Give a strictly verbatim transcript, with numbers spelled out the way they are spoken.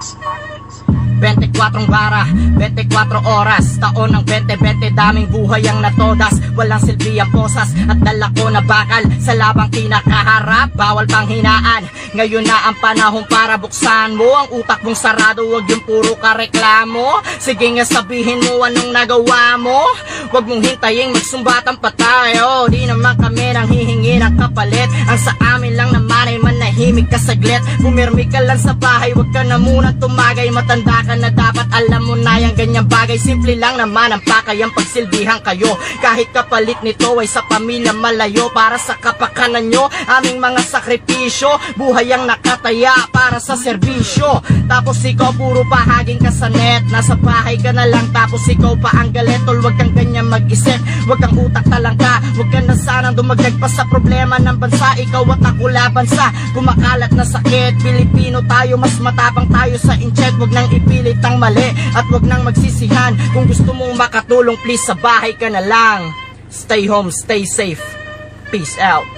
twenty-four bara, twenty-four oras, taon ng twenty twenty, daming buhay ang natodas. Walang silbi ang posas at dala ko na bakal sa labang kinakaharap, bawal pang hinaan. Ngayon na ang panahon para buksan mo ang utak mong sarado, wag yung puro kareklamo. Sige nga sabihin mo anong nagawa mo, wag mong hintayin magsumbatan pa tayo. Di naman kami nang hihingi ng kapalit, ang sa amin lang naman ay manahimik ka saglit. Pumirmi ka lang sa bahay, wag ka na muna tumagay. Matanda ka na dapat alam mo na yung ganyang bagay. Simple lang naman ang pakayang pagsilbihan kayo, kahit kapalit nito ay sa pamilya malayo. Para sa kapakanan nyo, aming mga sakripisyo, buhay ang nakataya para sa serbisyo. Tapos ikaw puro pahaging ka sa net, nasa bahay ka na lang tapos ikaw pa ang galit. Tol, wag kang ganyan mag-isip, wag kang utak talang ka, wag ka na sanang dumagdag pa sa problema ng bansa. Ikaw at ako laban sa kumakalat na sakit. Pilipino tayo, mas matapang tayo sa inchet. Wag nang ipilit ang mali at wag nang magsisihan. Kung gusto mong makatulong, please sa bahay ka na lang. Stay home, stay safe. Peace out.